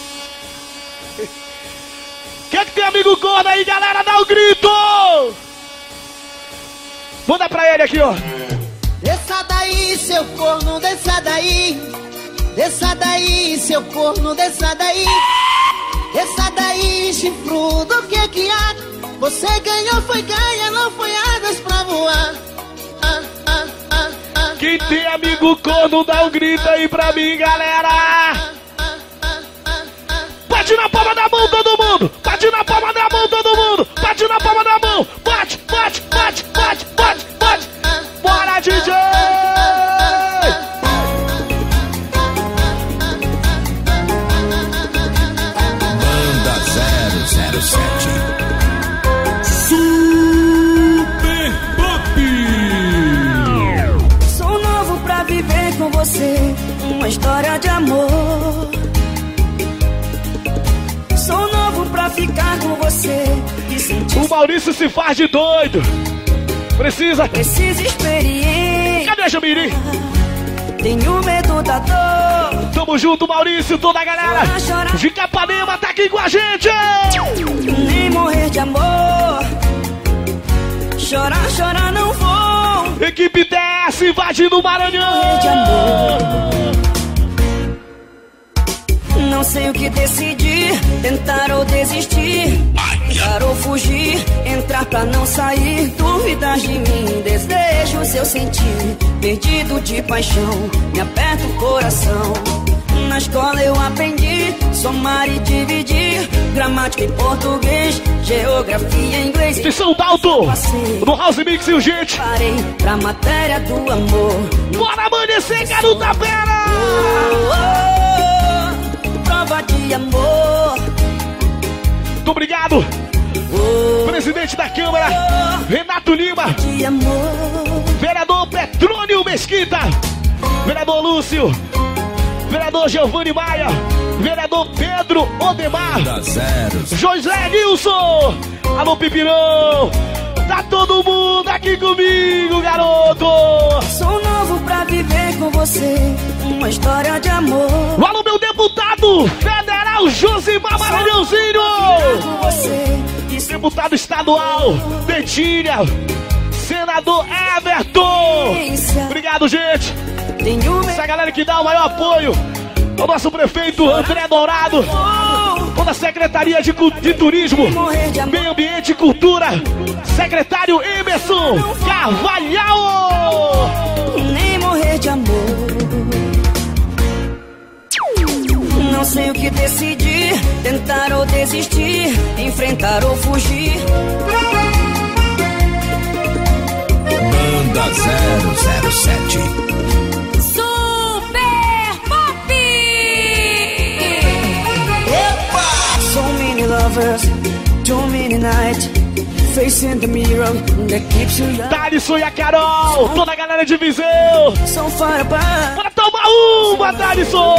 Speaker 1: Quem que tem amigo corno aí, galera, dá um grito! Manda pra ele aqui, ó!
Speaker 8: Desça daí, seu corno, desça daí. Desça daí, seu corno, desça daí. Desça daí, chifrudo, que há? Você ganhou, foi ganha, não foi asas pra voar.
Speaker 1: Quem tem amigo corno, dá um grito aí pra mim, galera! Bate na palma da mão, todo mundo! Bate na palma da mão, todo mundo! Bate na palma da mão! Bate, bate, bate, bate, bate, bate! Bora, DJ!
Speaker 2: Banda 007.
Speaker 1: Super Pop!
Speaker 3: Sou novo pra viver com você uma história de amor. Sou novo pra ficar com você e sentir.
Speaker 1: O Maurício se faz de doido! Precisa
Speaker 3: experiência.
Speaker 1: Cadê a Jamirim?
Speaker 3: Tenho medo da dor.
Speaker 1: Tamo junto, Maurício, toda a galera de Capanema tá aqui com a gente!
Speaker 3: Nem morrer de amor. Chorar, chorar não vou.
Speaker 1: Equipe 10 invadindo o Maranhão!
Speaker 3: Morrer de amor. Não sei o que decidir, tentar ou desistir, ficar ou fugir, entrar pra não sair, dúvidas de mim, desejo seu sentir, perdido de paixão, me aperta o coração. Na escola eu aprendi somar e dividir, gramática em português, geografia em inglês.
Speaker 1: Atenção, Dalton, no House Mix e o gente.
Speaker 3: Parei pra matéria do amor.
Speaker 1: Bora amanhecer, garota pera!
Speaker 3: Prova de amor.
Speaker 1: Muito obrigado, presidente da Câmara, Renato Lima,
Speaker 3: de amor.
Speaker 1: vereador Petrônio Mesquita, vereador Lúcio, vereador Giovanni Maia, vereador Pedro Odemar, José Nilson, alô Pipirão, tá todo mundo aqui comigo, garoto.
Speaker 3: Sou novo pra viver com você uma história de amor.
Speaker 1: Alô meu deputado federal Josimar Maranhãozinho, deputado estadual Betinha, senador Everton. Obrigado, gente. Essa galera que dá o maior apoio ao nosso prefeito André Dourado, toda a Secretaria de Turismo, Meio Ambiente e Cultura, secretário Emerson Carvalhal.
Speaker 3: Nem morrer de amor. Não sei o que decidir, tentar ou desistir, enfrentar ou fugir.
Speaker 2: Banda 007.
Speaker 3: So many lovers, too many nights, facing the mirror that keeps you young.
Speaker 1: Thalisson e a Carol, toda a galera de Viseu.
Speaker 3: So far apart.
Speaker 1: Bora tomar uma, Thalisson!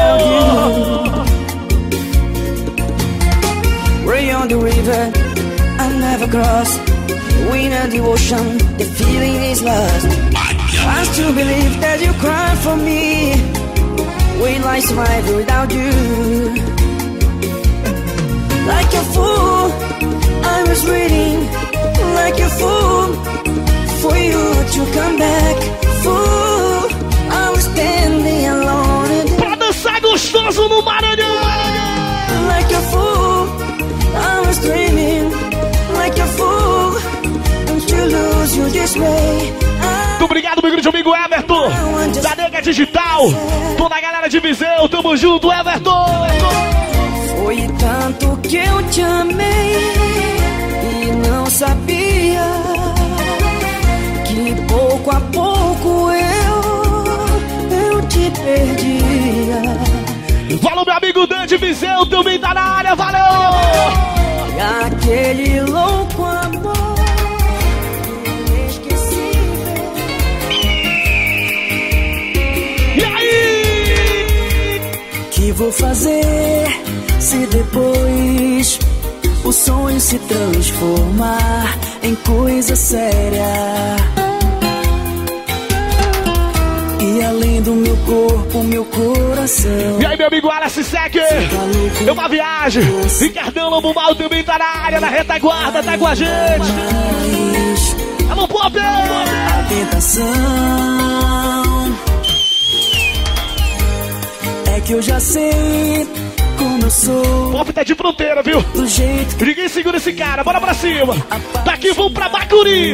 Speaker 3: Way on the river, I'll never cross. Wind and the ocean, the feeling is lost. I still believe that you cry for me.
Speaker 8: Will I survive without you? Like a fool, I was waiting. Like a fool, for you to come back. Fool, I was standing alone.
Speaker 1: Pra dançar gostoso no Maranhão.
Speaker 8: Like a fool, I was dreaming. Like a fool, don't you lose you this way.
Speaker 1: Muito obrigado, meu grande amigo Everton, da Nega Digital. Toda a galera de Viseu, tamo junto, Everton.
Speaker 8: Foi tanto que eu te amei e não sabia que pouco a pouco eu te perdia.
Speaker 1: Valeu, meu amigo Dante Viseu, também tá na área, valeu!
Speaker 8: E aquele louco amor inesquecível.
Speaker 1: E aí?
Speaker 8: Que vou fazer se depois o sonho se transformar em coisa séria? E além do meu corpo, meu coração.
Speaker 1: E aí, meu amigo Alice Secker, é uma viagem. Ricardão Lobo Mal também tá na área, na retaguarda, tá com a gente. Alô, Pop!
Speaker 8: A tentação é que eu já sei como eu sou.
Speaker 1: Pop tá de fronteira, viu?
Speaker 8: Do jeito.
Speaker 1: Ninguém segura esse cara, bora pra cima. Daqui vamos pra Bacuri.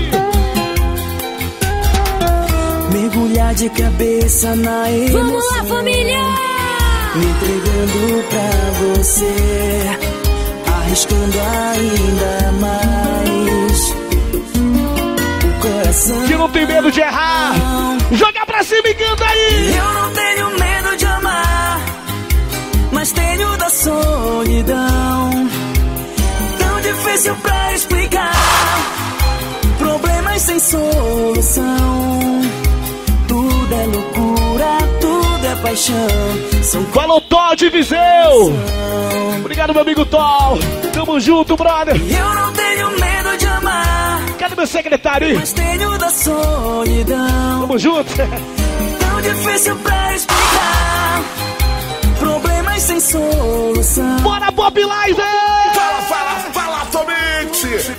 Speaker 8: Mergulhar de cabeça na emoção.
Speaker 13: Vamos lá, família!
Speaker 8: Me entregando pra você, arriscando ainda mais o coração.
Speaker 1: Que não tem medo de errar. Joga pra cima e canta aí.
Speaker 8: Eu não tenho medo de amar, mas tenho da solidão. Tão difícil pra explicar, problemas sem solução. Tudo é loucura, tudo é paixão.
Speaker 1: Falou, Tó de Viseu. Obrigado, meu amigo Tó. Tamo junto, brother.
Speaker 8: Eu não tenho medo de amar.
Speaker 1: Cadê meu secretário aí?
Speaker 8: Mas tenho da solidão.
Speaker 1: Tamo junto.
Speaker 8: Tão difícil pra explicar, problemas sem solução.
Speaker 1: Bora, Pop Live!
Speaker 2: Fala somente!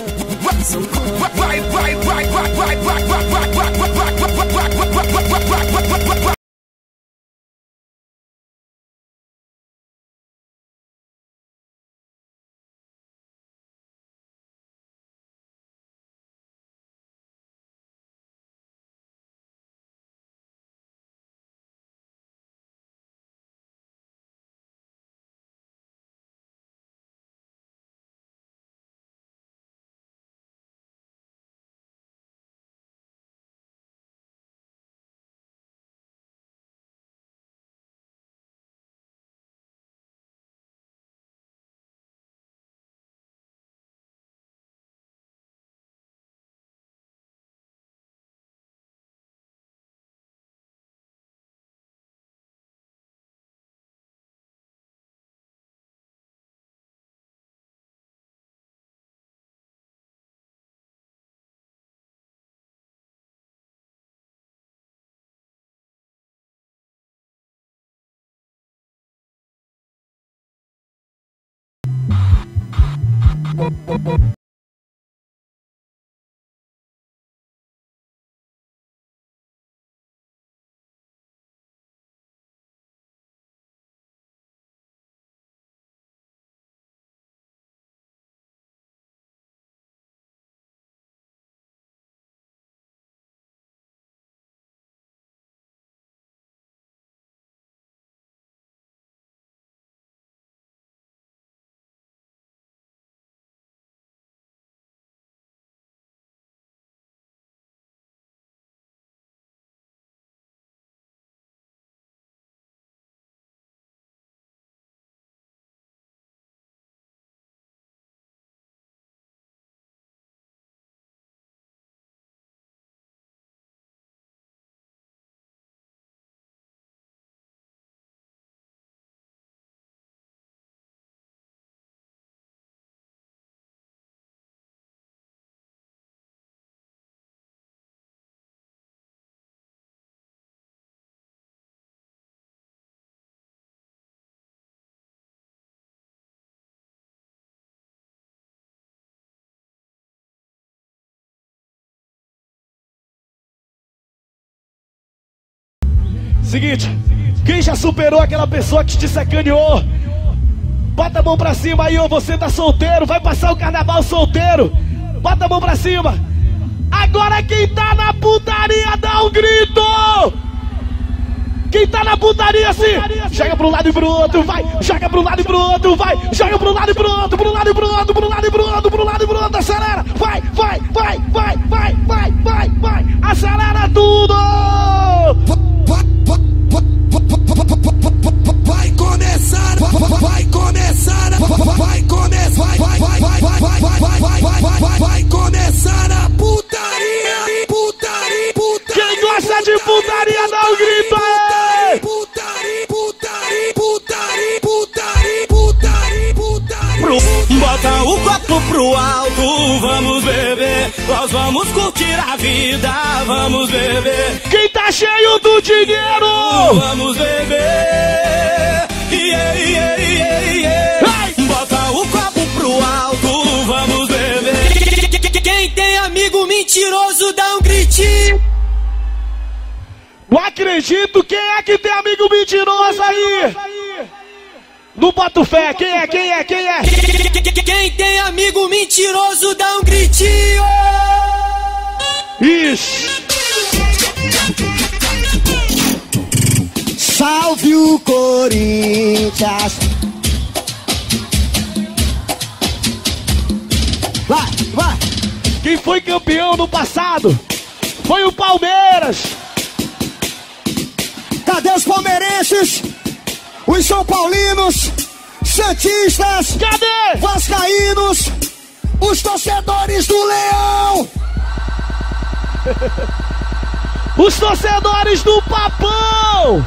Speaker 2: Vai!
Speaker 1: Seguinte, quem já superou aquela pessoa que te sacaneou? Bota a mão pra cima aí, ó, você tá solteiro, vai passar o carnaval solteiro. Bota a mão pra cima. Agora quem tá na putaria dá um grito. Quem tá na putaria assim, joga pro lado e pro outro, vai. Joga pro lado e pro outro, vai. Joga pro lado e pro outro, pro lado e pro outro, pro lado e pro outro, pro lado e pro outro, acelera. Vai, vai, vai, vai, vai, vai, vai, vai. Acelera tudo.
Speaker 2: Vai começar, vai começar, vai começar, vai começar a putaria, putaria, putaria.
Speaker 1: Quem gosta de putaria dá um grito aí.
Speaker 2: Putaria, putaria, putaria, putaria, putaria, putaria.
Speaker 8: Bota o copo pro alto, vamos beber. Nós vamos curtir a vida, vamos beber.
Speaker 1: Quem tá cheio do dinheiro,
Speaker 8: vamos beber. Yeah, yeah, yeah, yeah. Bota o copo pro alto, vamos beber. Quem tem amigo mentiroso dá um gritinho.
Speaker 1: Não acredito, quem é que tem amigo mentiroso aí? Não boto fé, quem é?
Speaker 8: Quem tem amigo mentiroso dá um gritinho.
Speaker 1: Isso.
Speaker 17: Salve o Corinthians. Vai, vai.
Speaker 1: Quem foi campeão no passado foi o Palmeiras.
Speaker 17: Cadê os palmeirenses? Os São Paulinos, santistas,
Speaker 1: cadê?
Speaker 17: Vascaínos, os torcedores do Leão.
Speaker 1: Os torcedores do Papão.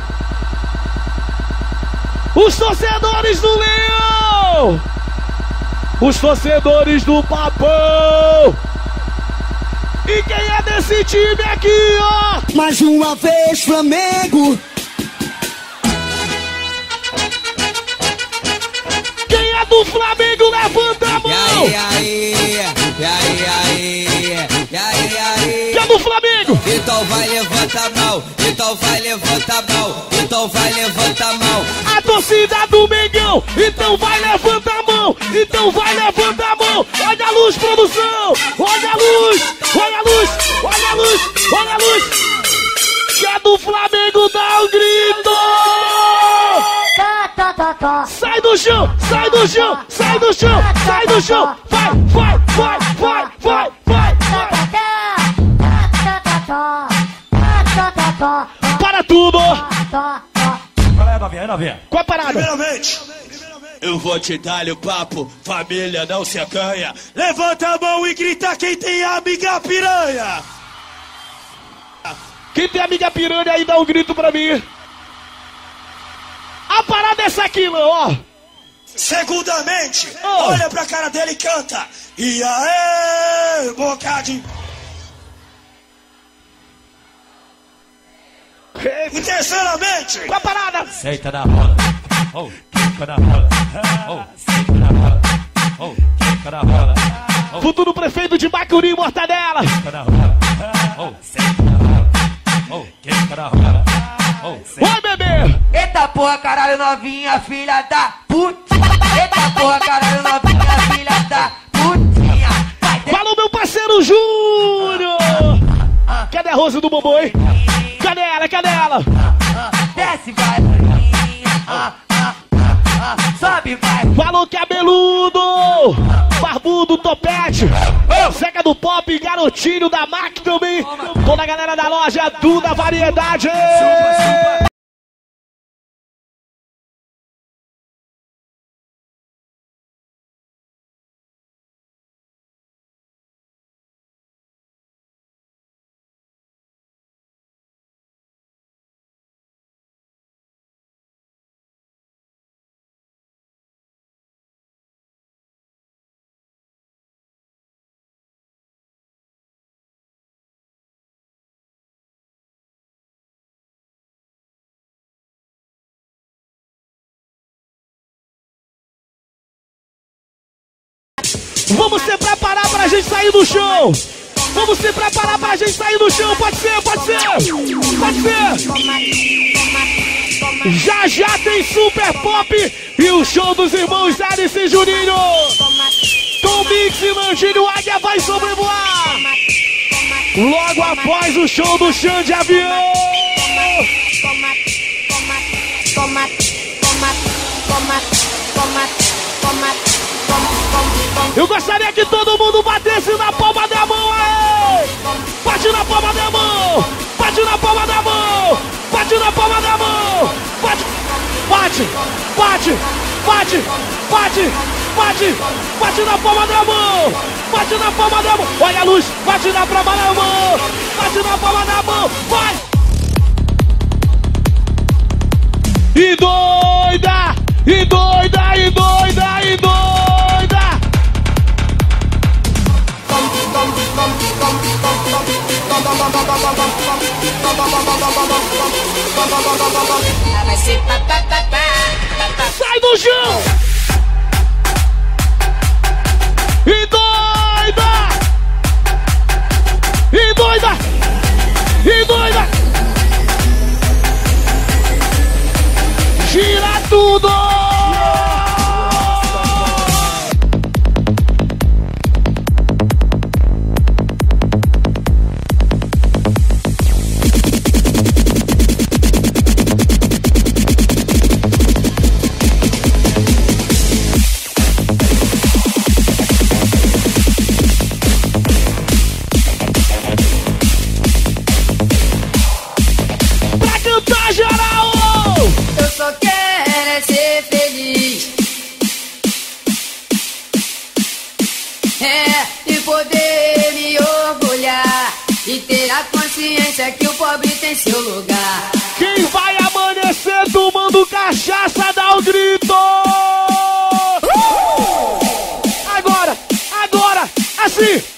Speaker 1: Os torcedores do Leão. Os torcedores do Papão. E quem é desse time aqui, ó?
Speaker 17: Mais uma vez, Flamengo.
Speaker 1: Quem é do Flamengo, levanta a mão. Quem é do Flamengo?
Speaker 6: Então vai, levanta a mão. Então vai, levanta a mão. Então vai, levanta a mão.
Speaker 1: A torcida do Mengão. Então vai, levanta a mão. Então vai, levanta a mão. Olha a luz, produção. Olha a luz. Olha a luz. Olha a luz. Olha a luz. Quem é do Flamengo, dá um grito. Sai do chão, sai do chão, sai do chão, sai do chão. Vai, vai, vai, vai, vai, vai, vai. Para tudo.
Speaker 18: Qual é, novinha?
Speaker 1: Qual a parada?
Speaker 18: Primeiramente, eu vou te dar o papo, família não se acanha. Levanta a mão e grita quem tem amiga piranha.
Speaker 1: Quem tem amiga piranha aí, dá um grito pra mim. A parada é essa aqui, ó.
Speaker 18: Segundamente, olha pra cara dele e canta. E aê, bocadinho. E terceiramente,
Speaker 1: qual a parada?
Speaker 18: Senta na roda. Oh, quica na roda. Oh, senta na roda. Oh, quica na roda.
Speaker 1: Futuro prefeito de Bacuri, Mortadela.
Speaker 18: Quica na roda. Oh, senta na roda. Oh, quica na roda.
Speaker 1: Oi, bebê!
Speaker 19: Eita porra, caralho, novinha, filha da puta. Eita porra, caralho, novinha, filha da putinha.
Speaker 1: Falou, meu parceiro Júnior! Cadê a Rosa do Boboi? Cadê ela? Cadê ela?
Speaker 19: Desce, vai, sobe, vai.
Speaker 1: Falou, cabeludo! Barbudo, topete! Zeca do Pop, garotinho da Mac também! Toda a galera da loja Duda Variedade! Vamos se preparar pra gente sair do show! Vamos se preparar pra gente sair do show! Pode ser, pode ser! Pode ser! Já já tem Super Pop e o show dos irmãos Alice e Juninho. Com Mix e Landinho, Águia vai sobrevoar. Logo após o show do Xande Avião. Eu gostaria que todo mundo batesse na palma da mão, aê! Bate na palma da mão! Bate na palma da mão! Bate na palma da mão! Bate! Bate! Bate! Bate! Bate! Bate! Bate na palma da mão! Bate na palma da mão! Olha a luz! Bate na palma da mão! Bate na palma da mão! Vai! E doida! E doida! E doida! E doida! Sai do chão! E doida! E doida! E doida! Gira tudo!
Speaker 20: Que o pobre tem seu lugar.
Speaker 1: Quem vai amanhecer tomando cachaça, dá o grito! Agora, agora, assim!